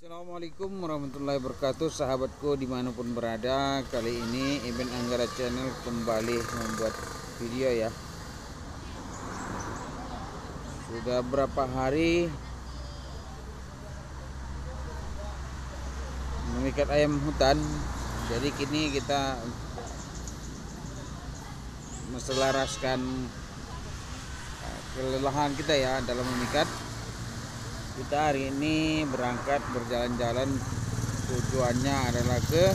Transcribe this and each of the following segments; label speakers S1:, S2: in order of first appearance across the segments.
S1: Assalamualaikum warahmatullahi wabarakatuh, sahabatku dimanapun berada. Kali ini Ibn Anggara Channel kembali membuat video ya. Sudah berapa hari memikat ayam hutan, jadi kini kita menselaraskan kelelahan kita ya dalam memikat. Kita hari ini berangkat berjalan-jalan, tujuannya adalah ke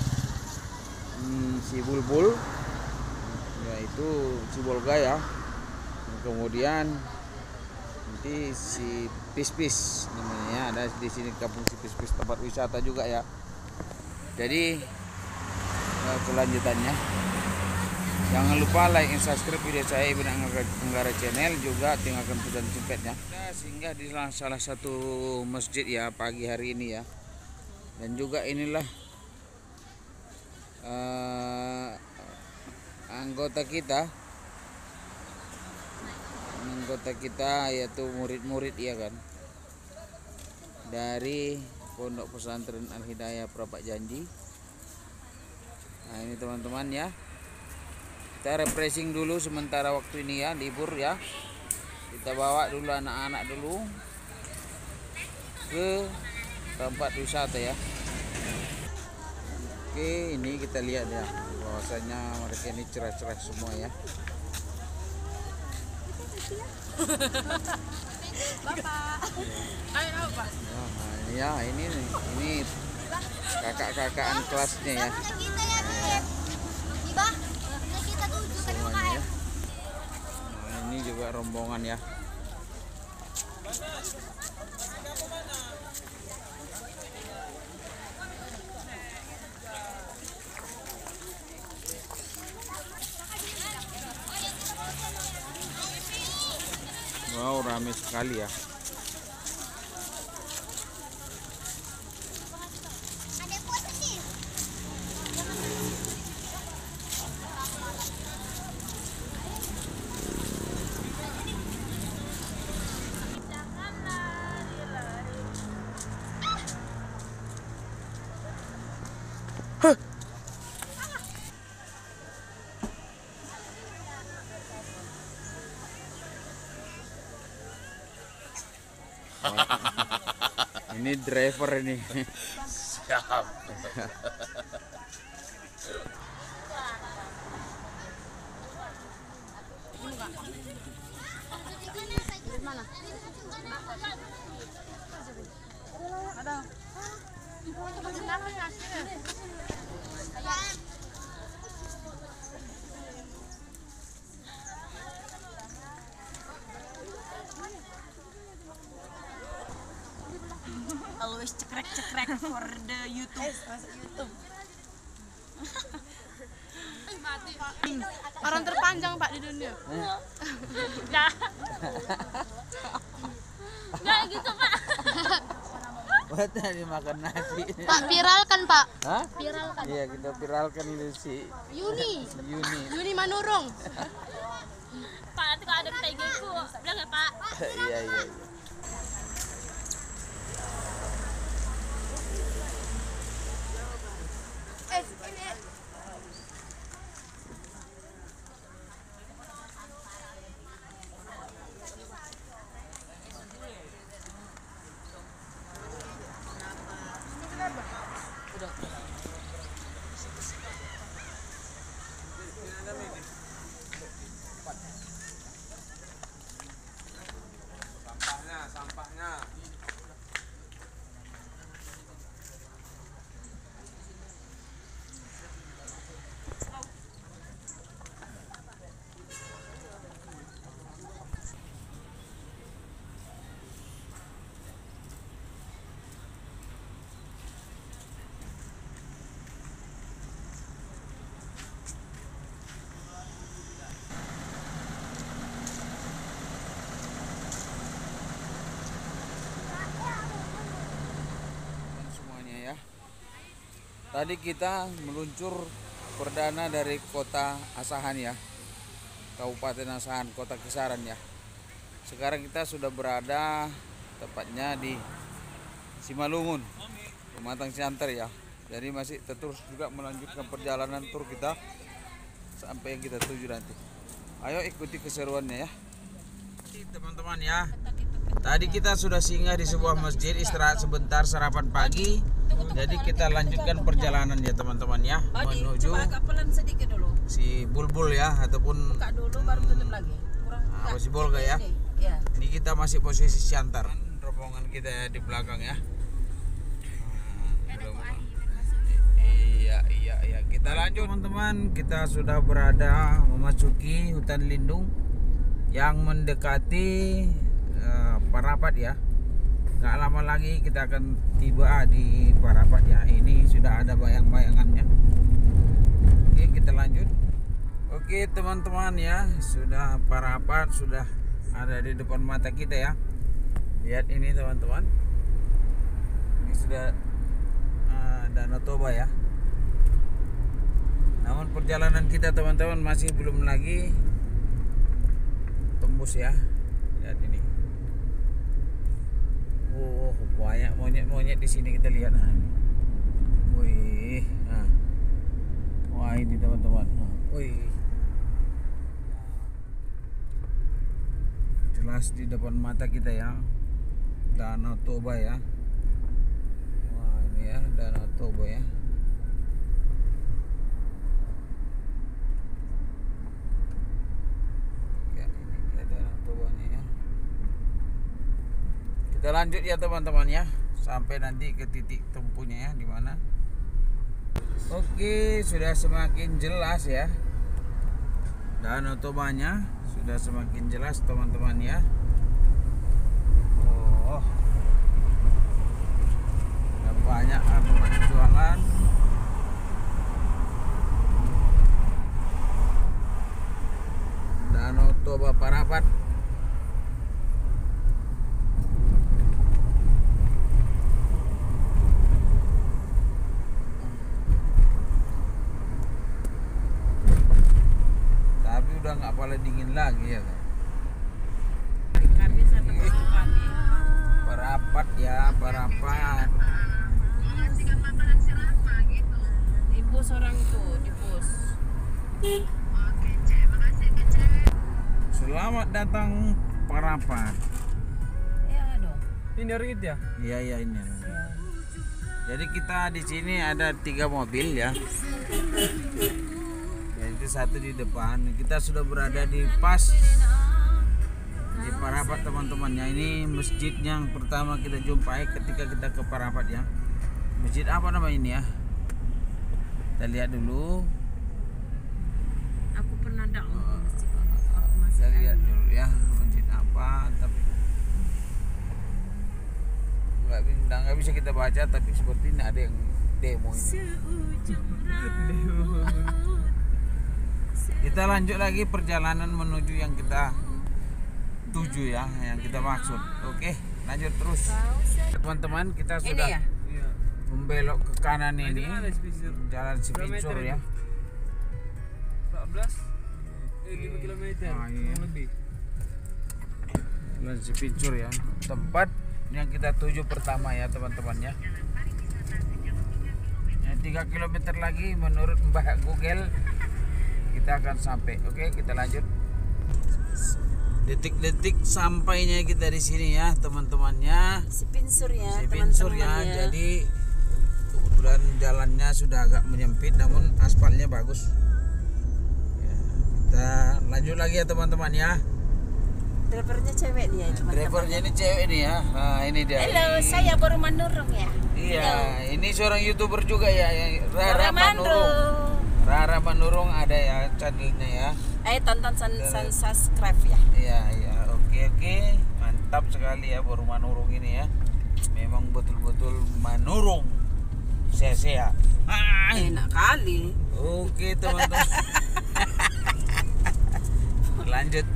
S1: si Bulbul, yaitu Sibolga ya. Kemudian nanti si Pis-Pis namanya, ada di sini kampung si Pis-Pis, tempat wisata juga ya. Jadi kelanjutannya, jangan lupa like and subscribe video saya Ibn Anggara Channel, juga tinggalkan pesan singkatnya. Kita singgah di salah satu masjid ya pagi hari ini ya. Dan juga inilah anggota kita yaitu murid-murid ya kan, dari Pondok Pesantren Al Hidayah Prapat Janji. Nah ini teman-teman ya, kita refreshing dulu sementara waktu ini ya, libur ya. Kita bawa dulu anak-anak dulu ke tempat wisata ya. Oke, ini kita lihat ya, bahwasanya mereka ini cerah-cerah semua ya.
S2: Bapak, ayo Pak.
S1: Ya, ini kakak-kakakan kelasnya ya. Semuanya. Nah, ini juga rombongan ya. Wow, ramai sekali ya. Ini driver ini.
S3: Siap.
S2: Ada. Always cekrek for the YouTube. Orang terpanjang Pak di dunia.
S4: Nggak gitu Pak.
S1: Buat dimakan nasi.
S2: Pak viral kan Pak?
S1: Hah?
S2: Viral kan?
S1: Iya, kita viralkan si
S2: Yuni Manurung.
S4: Pak, nanti kalau ada PG ku bilang ya Pak.
S1: Iya.
S3: Sampahnya.
S1: Tadi kita meluncur perdana dari kota Asahan ya, Kabupaten Asahan, kota Kisaran ya. Sekarang kita sudah berada tepatnya di Simalungun, Pematang Siantar ya. Jadi masih terus juga melanjutkan perjalanan tur kita sampai yang kita tuju nanti. Ayo ikuti keseruannya ya. Teman-teman ya. Tadi kita sudah singgah di sebuah masjid, istirahat sebentar, sarapan pagi. Jadi kita lanjutkan perjalanan ya teman-teman ya, menuju
S2: agak pelan sedikit dulu.
S1: si Bulbul ya, ataupun
S2: Buka dulu baru tutup lagi. Kurang
S1: si Bolga ya.
S2: Ya.
S1: Ini kita masih posisi Siantar. Rombongan kita ya di belakang ya. Iya. Kita lanjut teman-teman. Kita sudah berada memasuki hutan lindung yang mendekati Parapat ya. Gak lama lagi kita akan tiba di Parapat ya. Ini sudah ada bayang-bayangannya. Oke, kita lanjut. Oke teman-teman ya, sudah Parapat sudah ada di depan mata kita ya. Lihat ini teman-teman. Ini sudah Danau Toba ya. Namun perjalanan kita teman-teman masih belum lagi tembus ya. Lihat ini. Oh, banyak monyet-monyet di sini kita lihat. Nah. Wih. Nah. Wah, ini teman-teman. Wih. Jelas di depan mata kita ya. Danau Toba ya. Wah, ini ya Danau Toba ya. Ya, ini dia Danau Toba nih ya. Kita lanjut ya teman-teman ya, sampai nanti ke titik tempuhnya ya, di mana. Oke, sudah semakin jelas ya. Danau Tobanya sudah semakin jelas teman-teman ya. Oh, ada banyak tempat jualan. Danau Toba Parapat. Tapi udah nggak paling dingin lagi ya kan.
S2: Kami satu kami.
S1: Parapat ya, Parapat.
S2: Di pos orang itu, di pos.
S1: Selamat datang Parapat.
S2: Ya dong.
S3: Ini dari itu ya?
S1: Iya ini. Jadi kita di sini ada 3 mobil ya. Itu satu di depan. Kita sudah berada di pas di Parapat teman-temannya. Ini masjid yang pertama kita jumpai ketika kita ke Parapat ya. Masjid apa nama ini ya? Kita lihat dulu.
S2: Aku pernah dak
S1: Kita lihat dulu ya, masjid apa. Tapi nggak bisa kita baca, tapi seperti ini ada yang demo ini. Kita lanjut lagi perjalanan menuju yang kita tuju ya, yang kita maksud. Oke, lanjut terus. Teman-teman, kita sudah
S2: ya?
S1: membelok ke kanan ini, jalan Cipincur ya.
S3: 5 kilometer
S1: iya.
S3: lebih.
S1: Jalan Cipincur ya, tempat yang kita tuju pertama ya teman-teman ya. Yang 3 km lagi menurut Mbak Google kita akan sampai. Oke, kita lanjut. Detik-detik sampainya kita di sini ya teman-temannya.
S2: Cipincur ya,
S1: Cipincur ya. Jadi kebetulan jalannya sudah agak menyempit, namun aspalnya bagus. Ya, kita lanjut lagi ya teman-teman ya.
S2: Drivernya cewek dia,
S1: Drivernya ini cewek nih ya. Nah, ini dia.
S2: Halo, saya baru menurung ya.
S1: Iya, ini seorang YouTuber juga ya, yang Rara Manurung.
S2: Manurung.
S1: Rara Manurung ada ya channelnya ya.
S2: Ayo tonton subscribe ya.
S1: Iya, oke. Mantap sekali ya baru Manurung ini ya. Memang betul-betul Manurung. Sia-sia.
S2: Enak kali.
S1: Oke, teman-teman. Lanjut.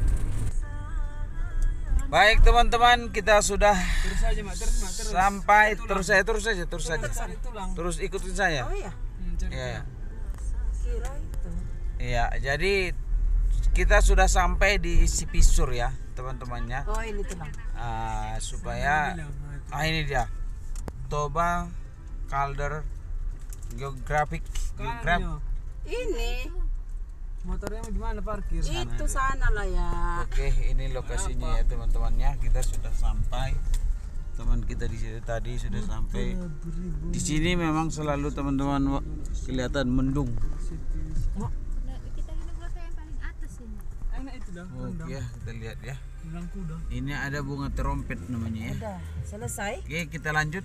S1: Baik teman-teman, kita sudah
S3: Terus aja, Mak. Terus.
S1: sampai. Terus saja.
S3: Cari tulang.
S1: Terus ikutin saya.
S2: Oh iya,
S3: Cari
S1: Iya.
S2: kira itu.
S1: Iya, jadi kita sudah sampai di Cipincur ya, teman-temannya.
S2: Oh ini tulang.
S1: Supaya ini dia. Toba Calder Geographic Geograph.
S3: Kanyo.
S2: Ini
S3: Motornya mau gimana parkir?
S2: itu sana lah ya.
S1: Oke, ini lokasinya ya teman-temannya. Kita sudah sampai. Teman kita di sini tadi sudah sampai. Di sini memang selalu teman-teman kelihatan mendung.
S4: Kita hidup lokasi yang paling atas ini.
S3: Enak itu dah.
S1: Oke, kita lihat ya.
S3: Rendang kuda.
S1: Ini ada bunga trompet namanya ya.
S2: Udah selesai.
S1: Oke, kita lanjut.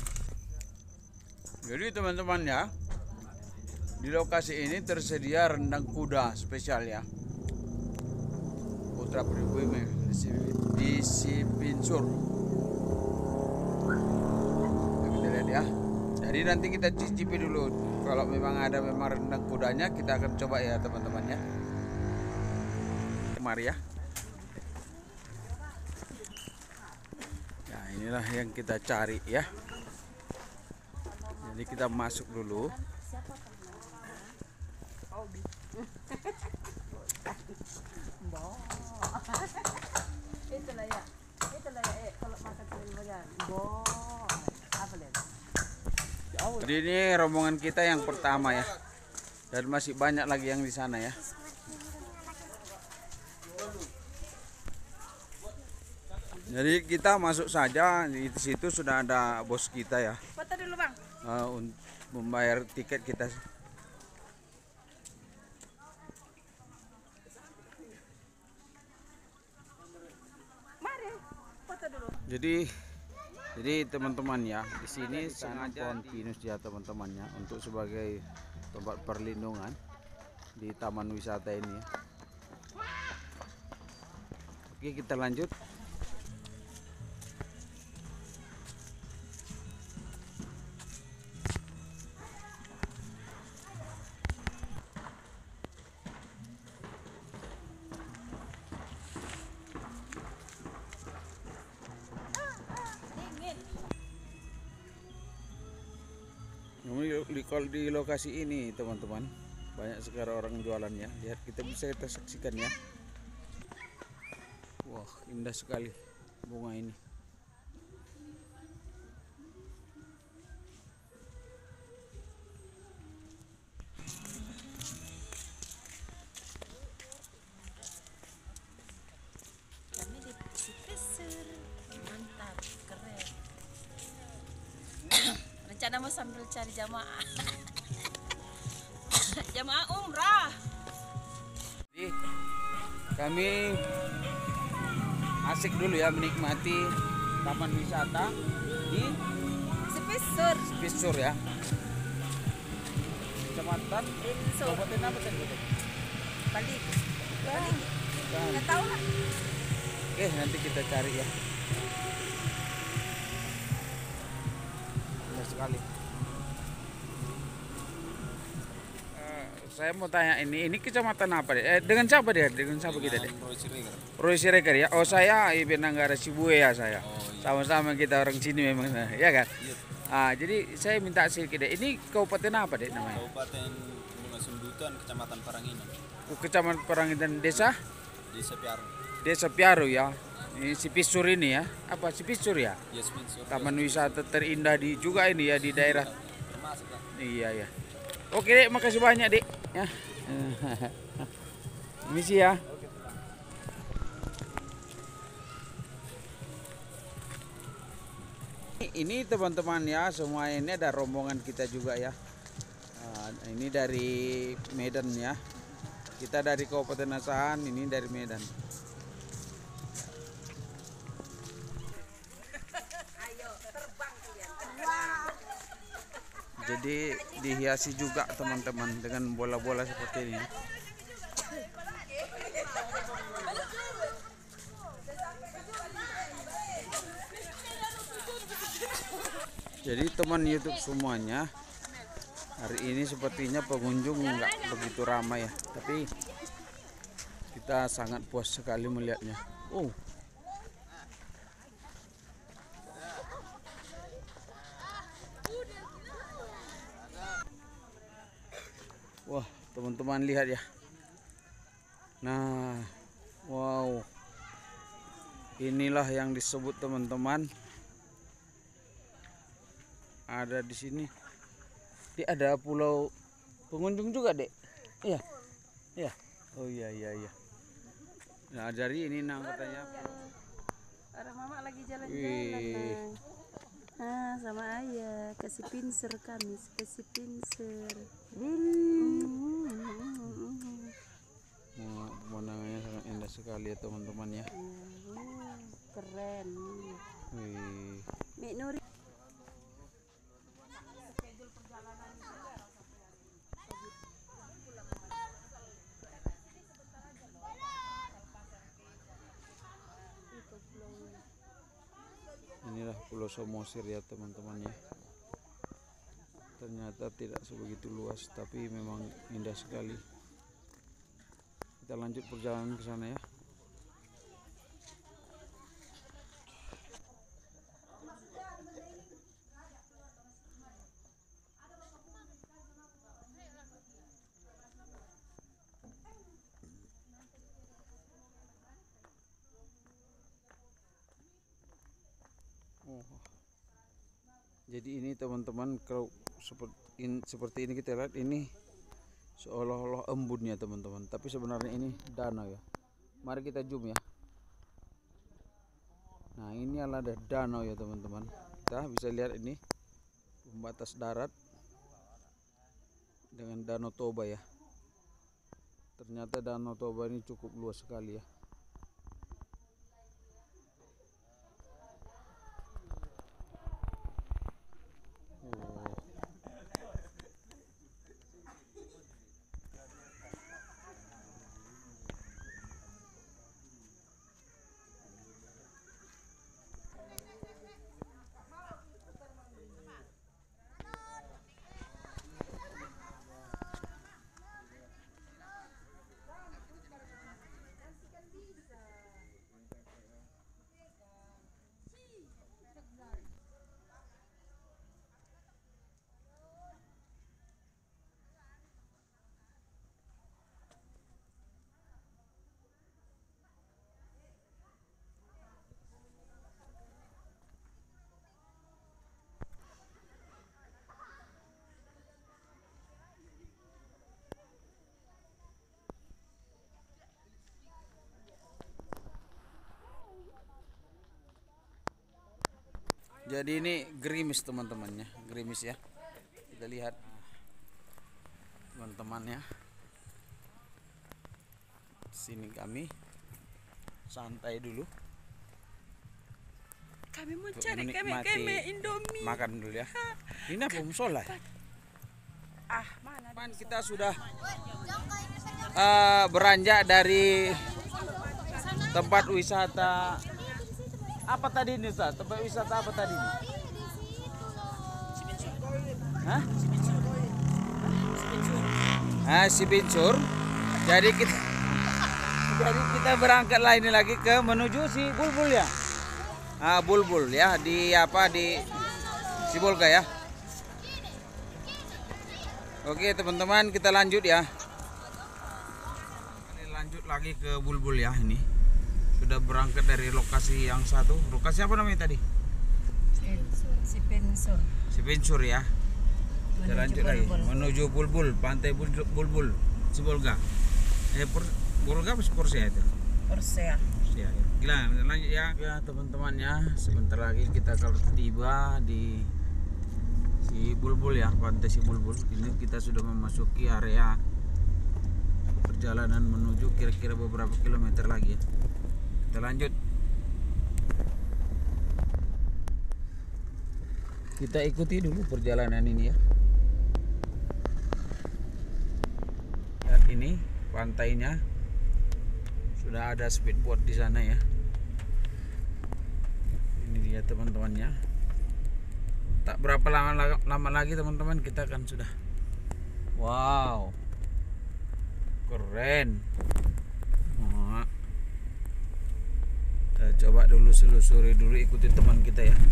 S1: Jadi teman-teman ya, di lokasi ini tersedia rendang kuda spesial ya. Putra Pribumi di Sipinsur. Kita lihat ya. Jadi nanti kita cicipi dulu. Kalau memang ada rendang kudanya, kita akan coba ya teman-teman ya. Mari ya. Nah, inilah yang kita cari ya. Jadi kita masuk dulu.
S2: Itulah ya. Kalau makan sering banyak. Apa lagi?
S1: Jadi ini rombongan kita yang pertama ya. Dan masih banyak lagi yang di sana ya. Jadi kita masuk saja. Di situ sudah ada bos kita ya.
S2: Foto dulu bang.
S1: Untuk membayar tiket kita.
S2: Mari foto dulu.
S1: Jadi teman-teman ya, di sini sangat kontinus ya teman-temannya untuk sebagai tempat perlindungan di taman wisata ini ya. Oke, kita lanjut. Kalau di lokasi ini teman-teman banyak sekali orang jualannya. Lihat, kita bisa saksikan ya. Wah, indah sekali bunga ini.
S4: Kami di Sipisur. Mantap, keren. Rencana mau sambil cari jamaah. Jamaah umrah.
S1: Jadi kami asik dulu ya menikmati taman wisata di
S2: Sepisur.
S1: Pisur ya. Kecamatan Kabupaten apa tadi?
S2: Balik.
S1: Bukan.
S2: Nggak tahu lah.
S1: Oke, nanti kita cari ya. Indah sekali. Saya mau tanya ini kecamatan apa deh? Dengan siapa deh? Dengan siapa kita deh? Roy Siregar ya. Oh, saya Ibn Anggara Sibue ya saya. Sama-sama kita orang sini memang ya kan. Jadi saya minta sedikit deh. Ini kabupaten apa deh namanya?
S5: Kabupaten Bunga Sundutan, Kecamatan Paranginan,
S1: Kecamatan Paranginan, desa?
S5: Desa Piaru.
S1: Desa Piaru ya. Ini Sipisur ini ya. Apa Sipisur ya?
S5: Yes, Pinsur.
S1: Taman wisata terindah di juga ini ya di daerah.
S5: Termasuk lah.
S1: Iya ya. Oke dek, makasih banyak dek. Ya. Misi ya. Ini teman-teman ya, semua ini ada rombongan kita juga ya. Ini dari Medan ya. Kita dari Kabupaten Asahan, ini dari Medan. Jadi dihiasi juga teman-teman dengan bola-bola seperti ini. Jadi teman YouTube semuanya, hari ini sepertinya pengunjung nggak begitu ramai ya, tapi kita sangat puas sekali melihatnya. Wah, teman-teman lihat ya. Nah, wow. Inilah yang disebut teman-teman ada di sini. Dek, ada pulau pengunjung juga, Dek. Iya. Iya. Oh iya. Nah, dari ini nang katanya.
S2: Orang mama lagi jalan-jalan
S1: Wih.
S2: Nang. Nah, sama ayah kasih pincer kami, kasih pincer.
S1: Pemandangannya sangat indah sekali ya teman-teman ya.
S2: Keren.
S1: Wih.
S2: Mik Nuri.
S1: Inilah Pulau Samosir ya teman-teman ya. Ternyata tidak sebegitu luas tapi memang indah sekali. Kita lanjut perjalanan ke sana ya. Oh. Jadi ini teman-teman, kalau seperti ini kita lihat ini seolah-olah embunnya teman-teman, tapi sebenarnya ini danau ya. Mari kita zoom ya. Nah, ini adalah danau ya teman-teman. Kita bisa lihat ini pembatas darat dengan Danau Toba ya. Ternyata Danau Toba ini cukup luas sekali ya. Jadi ini gerimis teman-temannya, gerimis ya. Kita lihat teman-temannya. Sini kami santai dulu.
S2: Kami mau
S1: Untuk
S2: cari
S1: menikmati
S2: keme Indomie.
S1: Makan dulu ya. Ini apa musola?
S2: Ah, mana?
S1: Pan kita sudah beranjak dari tempat wisata. Apa tadi ini Ustaz? Tempat wisata apa tadi ini? Hah? Sibinsur. Jadi kita berangkat lah ini lagi ke menuju si Bulbul ya. Bulbul ya, di Sibolga ya. Oke teman-teman, kita lanjut ya. Lanjut lagi ke Bulbul ya ini. Sudah berangkat dari lokasi yang satu. Lokasi apa namanya tadi? Sibinsur ya. Kita lanjut lagi menuju Bulbul, pantai Bulbul, Sibolga. Bolga apa Porsche itu?
S2: Porsche.
S1: Ya. Gila, lanjut ya. Ya teman-teman ya, sebentar lagi kita akan tiba di si Bulbul ya, pantai si Bulbul. Ini kita sudah memasuki area perjalanan menuju kira-kira beberapa kilometer lagi ya. Kita lanjut. Kita ikuti dulu perjalanan ini ya. Lihat ini pantainya. Sudah ada speedboat di sana ya. Ini dia teman-temannya. Tak berapa lama lagi teman-teman kita akan sudah. Wow. Keren. Kita coba dulu selusuri dulu, ikuti teman kita ya.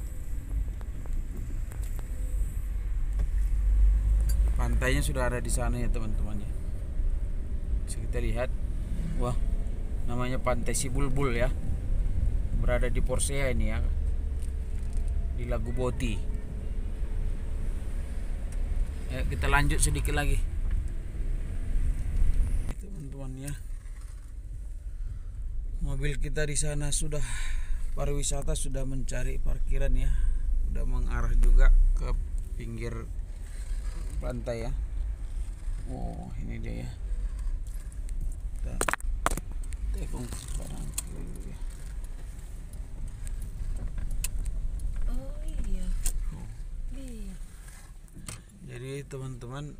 S1: Pantainya sudah ada di sana ya teman-teman ya. Bisa kita lihat. Wah, namanya Pantai Si Bulbul ya. Berada di Porsea ini ya. Di Lagu Boti. Ayo kita lanjut sedikit lagi. Teman-teman ya. Mobil kita di sana sudah pariwisata sudah mencari parkiran ya. Sudah mengarah juga ke pinggir pantai ya. Oh, ini dia ya. Kita tekung sekarang dulu ya.
S2: Oh iya. Iya.
S1: Jadi teman-teman,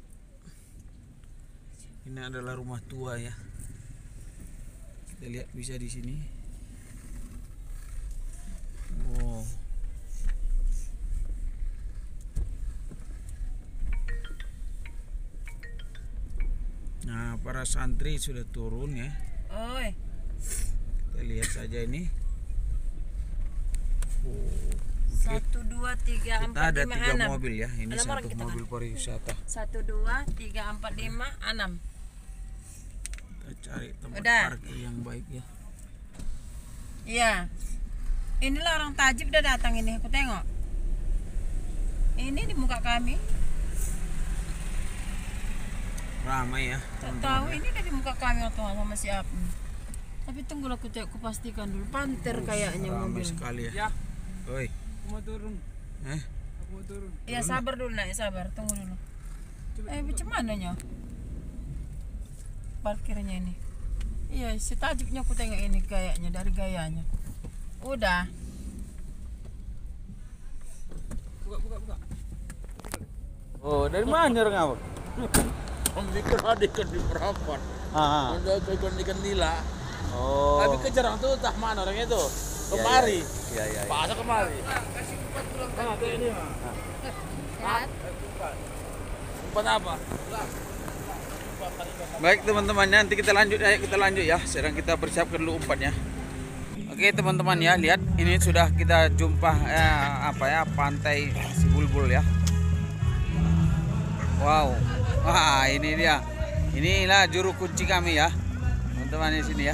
S1: ini adalah rumah tua ya. Kita lihat bisa di sini. Wow. Nah, para santri sudah turun ya.
S2: Oi.
S1: Kita lihat saja ini. Oh,
S2: 1, 2, 3, 4, 5, 6.
S1: kita ada 3 mobil ya. Ini
S2: 6 orang
S1: satu
S2: kita
S1: mobil pariwisata.
S2: 1, 2, 3, 4, 5, 6.
S1: Kita cari tempat
S2: Udah.
S1: parkir yang baik ya.
S2: Iya. Inilah orang tajib udah datang ini, aku tengok. Ini di muka kami.
S1: Ramai ya.
S2: Tak tahu ini dari muka kami atau sama siapa. Tapi tunggulah aku pastikan dulu. Panter kayaknya
S1: Ramai
S2: mobil.
S1: sekali ya.
S3: Ya,
S1: Oi.
S3: aku mau turun.
S1: Eh,
S3: Aku mau turun.
S2: Ya sabar dulu nak, sabar. Tunggu dulu. Macam mana nya? Parkirnya ini. Iya, si tajibnya aku tengok ini kayaknya dari gayanya. Udah.
S3: Buka.
S1: oh, dari mana orang awak?
S3: Memikir ikan di perapat.
S1: Ah.
S3: Ada ikan nila.
S1: Oh.
S3: Tapi kejar orang tuh entah mana orangnya itu. Kemari.
S1: Iya, iya.
S3: Pasang kemari. Nah, tuh ini mah. Umpan apa?
S1: Baik teman-teman, nanti kita lanjut ya. Sekarang kita persiapkan dulu umpannya. Oke teman-teman ya, lihat ini sudah kita jumpa pantai Si Bulbul ya. Wow. Wah, ini dia. Inilah juru kunci kami ya. Teman-teman di sini ya.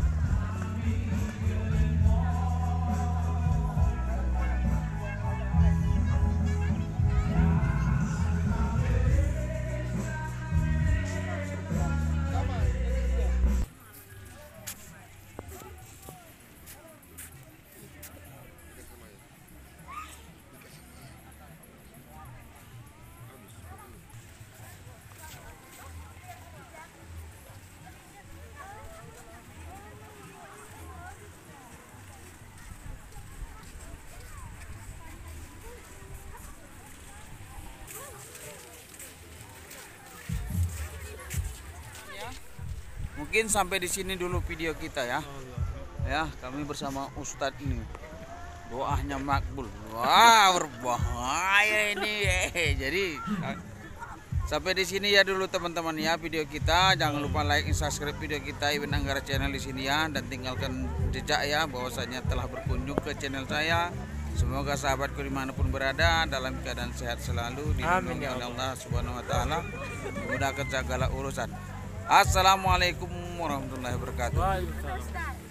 S1: Mungkin sampai di sini dulu video kita ya. Ya, kami bersama Ustadz ini. Doanya makbul. Wah, berbahaya ini. Jadi sampai di sini ya dulu teman-teman ya video kita. Jangan lupa like dan subscribe video kita Ibn Anggara channel di sini ya, dan tinggalkan jejak ya bahwasanya telah berkunjung ke channel saya. Semoga sahabatku dimanapun berada dalam keadaan sehat selalu, dilindungi oleh Allah Subhanahu Wa Taala, dimudahkan segala urusan. Assalamualaikum warahmatullahi wabarakatuh.
S3: Waalaikumsalam.